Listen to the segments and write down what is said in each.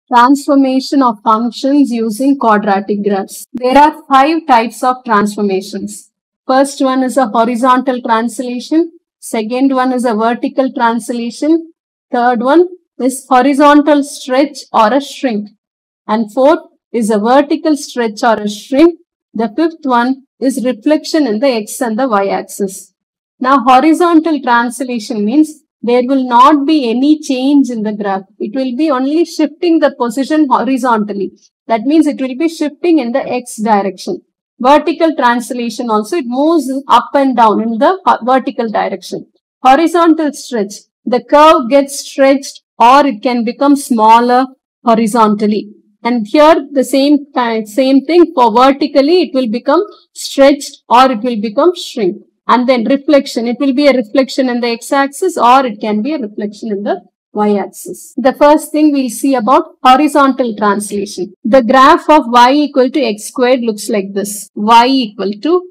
Transformation of functions using quadratic graphs. There are 5 types of transformations. First one is a horizontal translation. Second one is a vertical translation. Third one is horizontal stretch or a shrink. And fourth is a vertical stretch or a shrink. The fifth one is reflection in the x and the y axis. Now horizontal translation means there will not be any change in the graph. It will be only shifting the position horizontally. That means it will be shifting in the x direction. Vertical translation also, it moves up and down in the vertical direction. Horizontal stretch, the curve gets stretched or it can become smaller horizontally. And here the same thing for vertically, it will become stretched or it will become shrink. And then reflection, it will be a reflection in the x-axis or it can be a reflection in the y-axis. The first thing we'll see about horizontal translation. The graph of y equal to x squared looks like this. Y equal to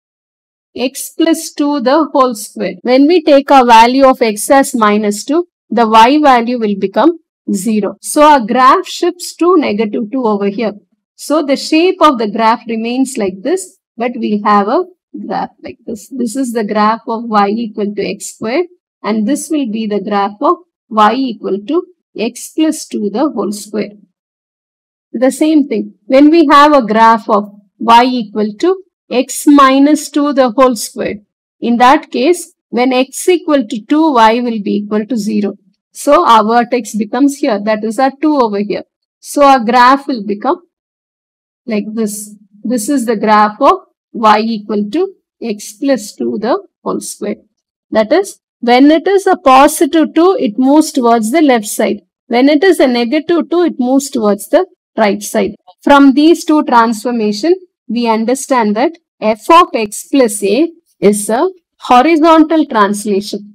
x plus 2 the whole square. When we take our value of x as minus 2, the y value will become 0. So our graph shifts to negative 2 over here. So the shape of the graph remains like this, but we'll have a graph like this. This is the graph of y equal to x squared and this will be the graph of y equal to x plus 2 the whole square. The same thing, when we have a graph of y equal to x minus 2 the whole square, in that case, when x equal to 2, y will be equal to 0. So our vertex becomes here, that is our 2 over here. So our graph will become like this. This is the graph of y equal to x plus 2 the whole square. That is, when it is a positive 2, it moves towards the left side. When it is a negative 2, it moves towards the right side. From these two transformations, we understand that f of x plus a is a horizontal translation.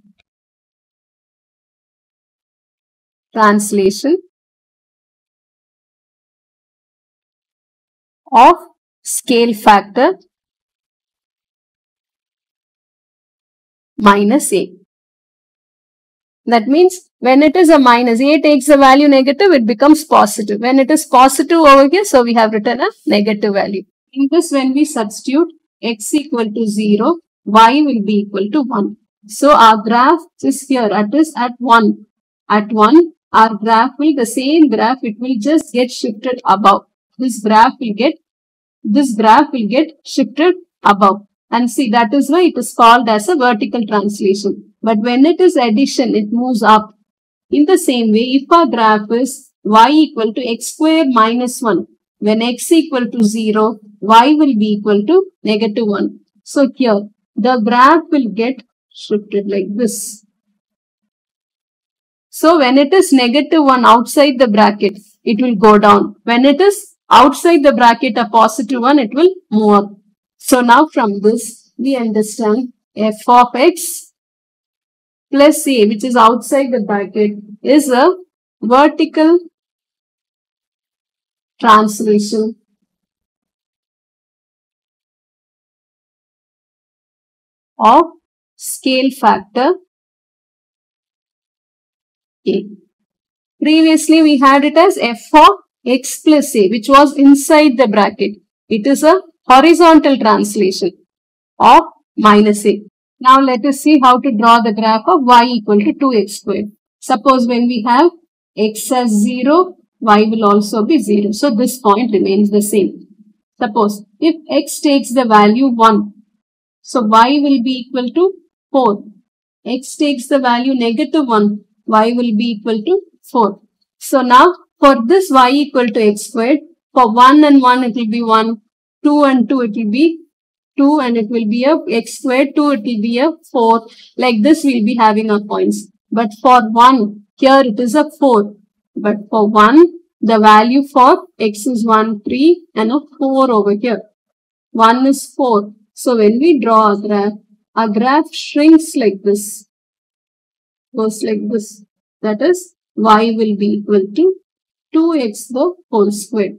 Of scale factor minus a. That means when it is a minus, a takes the value negative, it becomes positive. When it is positive over here, so we have written a negative value. In this, when we substitute x equal to 0, y will be equal to 1. So our graph is here, that is at 1. At 1, our graph will, the same graph, it will just get shifted above. This graph will get shifted above. And see, that is why it is called as a vertical translation. But when it is addition, it moves up. In the same way, if our graph is y equal to x squared minus 1, when x equal to 0, y will be equal to negative 1. So here, the graph will get shifted like this. So when it is negative 1 outside the bracket, it will go down. When it is outside the bracket, a positive 1, it will move up. So now from this, we understand f of x plus a, which is outside the bracket, is a vertical translation of scale factor a. Previously, we had it as f of x plus a, which was inside the bracket. It is a horizontal translation of minus a. Now let us see how to draw the graph of y equal to 2x squared. Suppose when we have x as 0, y will also be 0. So this point remains the same. Suppose if x takes the value 1, so y will be equal to 4. X takes the value negative 1, y will be equal to 4. So now for this y equal to x squared, for 1 and 1 it will be 1, 2 and 2 it will be 2 and it will be a x squared, 2 it will be a 4. Like this we will be having our points. But for 1, here it is a 4. But for 1, the value for x is 1, 3 and a 4 over here. 1 is 4. So when we draw a graph shrinks like this. Goes like this. That is, y will be equal to 2x the whole square.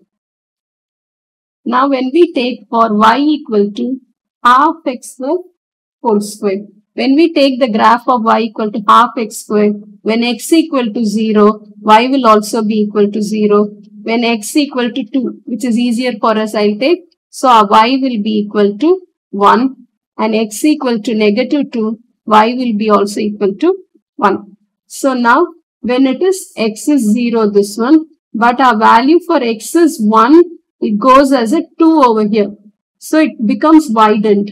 Now when we take for y equal to half x the whole square. When we take the graph of y equal to half x squared, when x equal to 0, y will also be equal to 0. When x equal to 2, which is easier for us, I'll take. So our y will be equal to 1 and x equal to negative 2, y will be also equal to 1. So now when it is x is 0, this one, but our value for x is 1, it goes as a 2 over here. So it becomes widened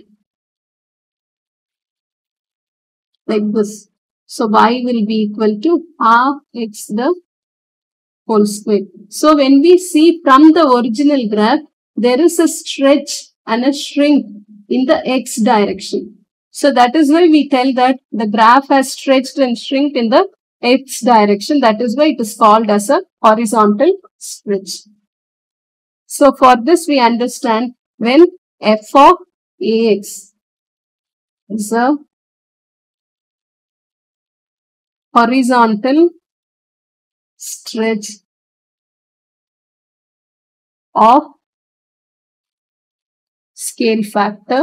like this. So y will be equal to half x the whole square. So when we see from the original graph, there is a stretch and a shrink in the x direction. So that is why we tell that the graph has stretched and shrunk in the x direction. That is why it is called as a horizontal stretch. So for this we understand when f of ax is a horizontal stretch of scale factor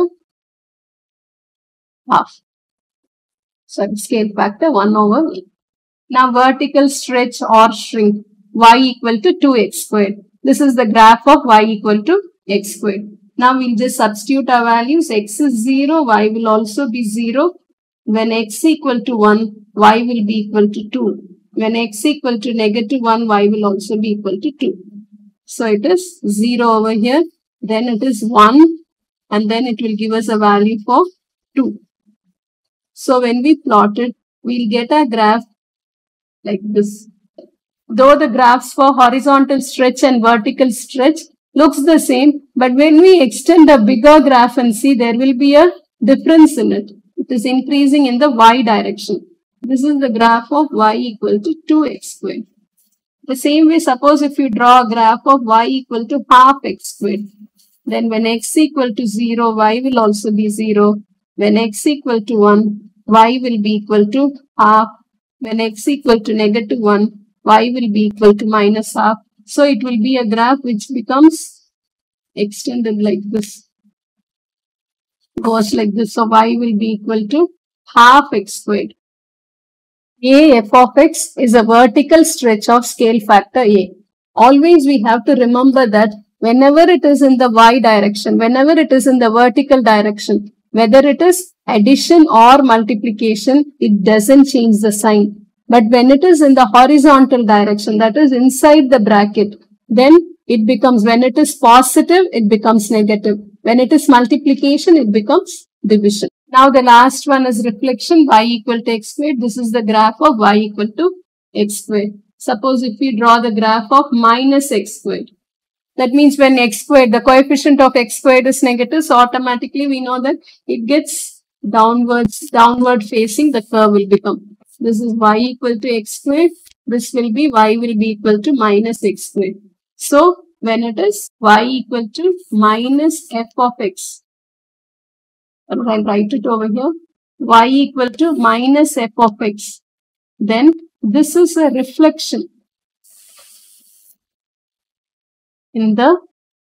half. Sorry, scale factor 1 over a. Now vertical stretch or shrink, y equal to 2x squared. This is the graph of y equal to x squared. Now we'll just substitute our values. X is 0, y will also be 0. When x equal to 1, y will be equal to 2. When x equal to negative 1, y will also be equal to 2. So it is 0 over here, then it is 1, and then it will give us a value for 2. So when we plot it, we'll get a graph like this. Though the graphs for horizontal stretch and vertical stretch looks the same, but when we extend a bigger graph and see, there will be a difference in it. It is increasing in the y direction. This is the graph of y equal to 2x squared. The same way, suppose if you draw a graph of y equal to half x squared, then when x equal to 0, y will also be 0. When x equal to 1, y will be equal to half. When x equal to negative 1, y will be equal to minus half. So it will be a graph which becomes extended like this. Goes like this. So y will be equal to half x squared. A f of x is a vertical stretch of scale factor a. Always we have to remember that whenever it is in the y direction, whenever it is in the vertical direction, whether it is addition or multiplication, it doesn't change the sign. But when it is in the horizontal direction, that is inside the bracket, then it becomes, when it is positive, it becomes negative. When it is multiplication, it becomes division. Now the last one is reflection, y equal to x squared. This is the graph of y equal to x squared. Suppose if we draw the graph of minus x squared. That means when x squared, the coefficient of x squared is negative, so automatically we know that it gets downward facing, the curve will become. This is y equal to x squared. This will be y will be equal to minus x squared. So when it is y equal to minus f of x, I'll write it over here, y equal to minus f of x, then this is a reflection in the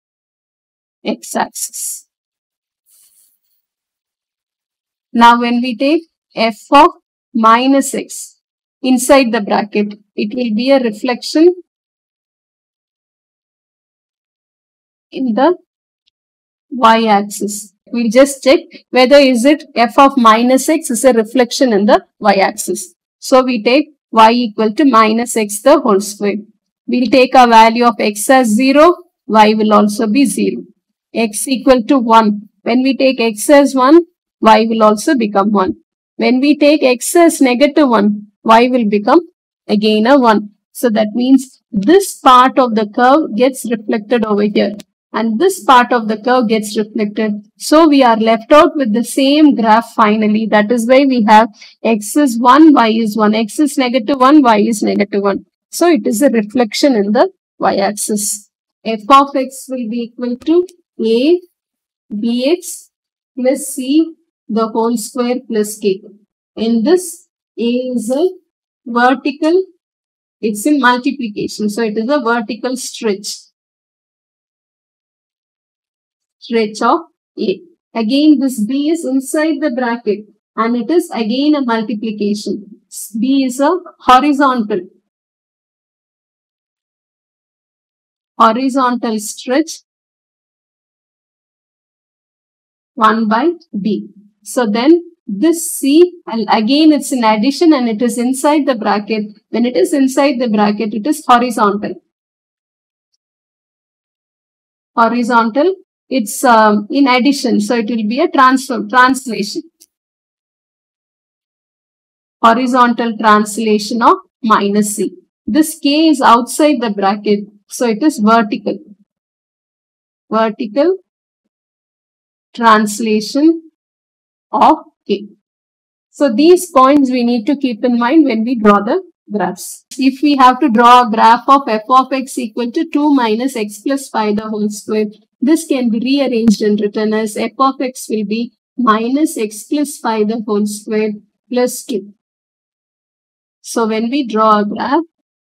x-axis. Now when we take f of minus x inside the bracket, it will be a reflection in the y-axis. We'll just check whether is it f of minus x is a reflection in the y-axis. So we take y equal to minus x the whole square. We'll take a value of x as 0, y will also be 0. X equal to 1. When we take x as 1, y will also become 1. When we take x as negative 1, y will become again a 1. So that means this part of the curve gets reflected over here. And this part of the curve gets reflected. So we are left out with the same graph finally. That is why we have x is 1, y is 1. X is negative 1, y is negative 1. So it is a reflection in the y-axis. F of x will be equal to a bx plus c the whole square plus k. In this, a is a vertical, it's in multiplication. So it is a vertical stretch of a. Again, this b is inside the bracket. and it is again a multiplication. B is a horizontal stretch 1 by B. So then this C, and again it's in addition and it is inside the bracket. When it is inside the bracket, it is horizontal. Horizontal, it's in addition, so it will be a translation. Horizontal translation of minus C. This K is outside the bracket, so it is vertical. Vertical translation of K. So these points we need to keep in mind when we draw the graphs. If we have to draw a graph of f of x equal to 2 minus x plus 5 the whole square, this can be rearranged and written as f of x will be minus x plus 5 the whole square plus 2. So when we draw a graph,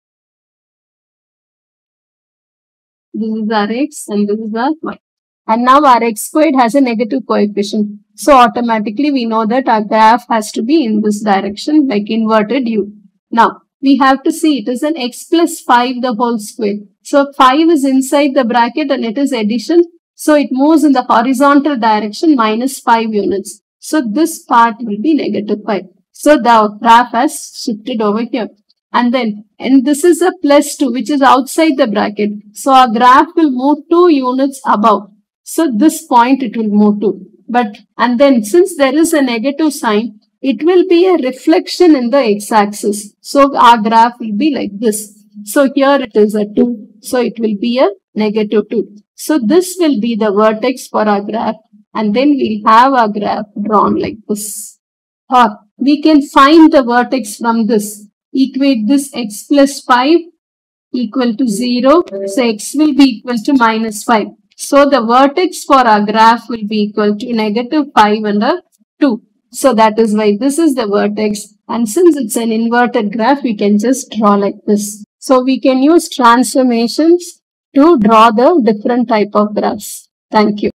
this is our x and this is our y. And now our x squared has a negative coefficient. So automatically we know that our graph has to be in this direction, like inverted U. Now we have to see it is an x plus 5 the whole square. So 5 is inside the bracket and it is addition. So it moves in the horizontal direction minus 5 units. So this part will be negative 5. So the graph has shifted over here. And this is a plus 2 which is outside the bracket. So our graph will move 2 units above. So this point it will move to. And then since there is a negative sign, it will be a reflection in the x-axis. So our graph will be like this. So here it is a 2. So it will be a negative 2. So this will be the vertex for our graph. And then we'll have our graph drawn like this. Or we can find the vertex from this. Equate this x plus 5 equal to 0. So x will be equal to minus 5. So the vertex for our graph will be equal to negative 5 and a 2. So that is why this is the vertex. And since it's an inverted graph, we can just draw like this. So we can use transformations to draw the different type of graphs. Thank you.